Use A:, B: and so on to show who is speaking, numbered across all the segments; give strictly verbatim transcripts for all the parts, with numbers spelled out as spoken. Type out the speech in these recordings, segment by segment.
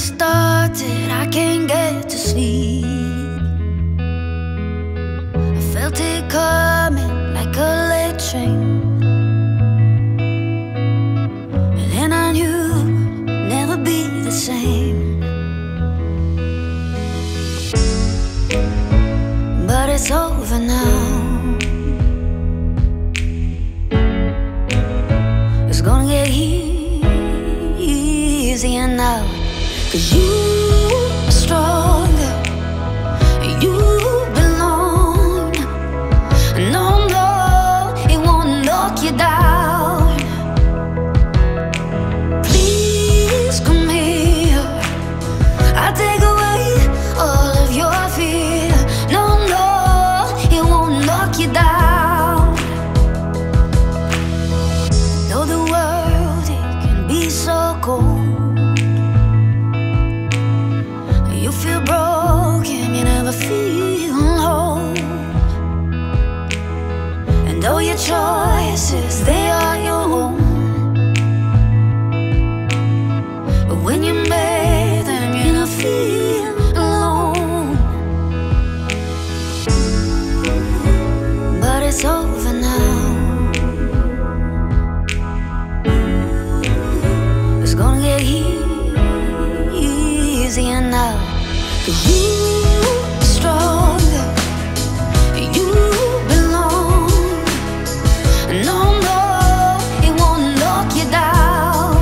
A: started, I can't get to sleep. I felt it coming like a late train, and then I knew I'd never be the same. But it's over now. It's gonna get easier now, 'cause you are stronger, you belong. No, no, it won't knock you down. Please come here, I'll take away all of your fear. No, no, it won't knock you down. Though the world, it can be so cold, you feel broken, you never feel whole. And though your choices, they are your own, but when you make them, you don't feel alone. But it's over now. It's gonna get easier now, 'cause you are stronger, you belong. No, no, it won't knock you down.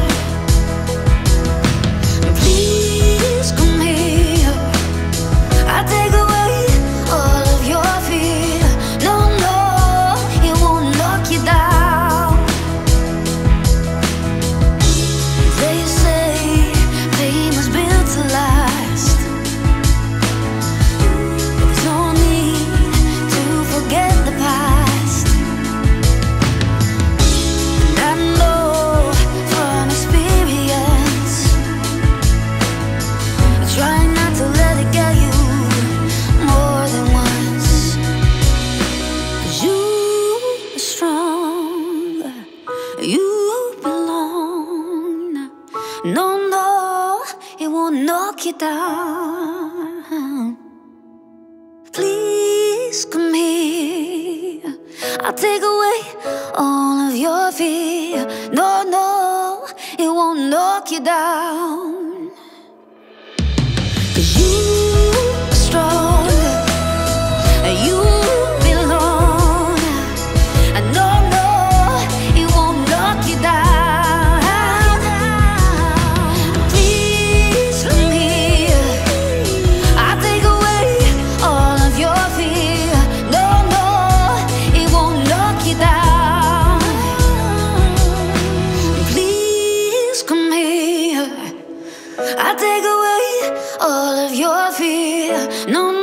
A: Please come here, I'll take away all of your fear. No, no, it won't knock you down. They say pain was built to last. There's no need to forget the past. And I know from experience, try not to let it get you more than once. 'Cause you are strong, you belong. No, no, it won't knock you down. Please come here, I'll take away all of your fear. No, no, it won't knock you down. 'Cause you are stronger, you belong. And no, no, it won't knock you down. Please come here, I'll take away all of your fear. No, no, it won't knock you down. Please come here, I'll take away all of your fear. No,